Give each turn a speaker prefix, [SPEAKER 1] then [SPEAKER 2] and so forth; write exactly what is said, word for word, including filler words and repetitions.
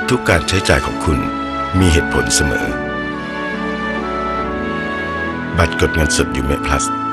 [SPEAKER 1] ทุกการใช้จ่ายของคุณมีเหตุผลเสมอบัตรกดเงินสดยูเม Plus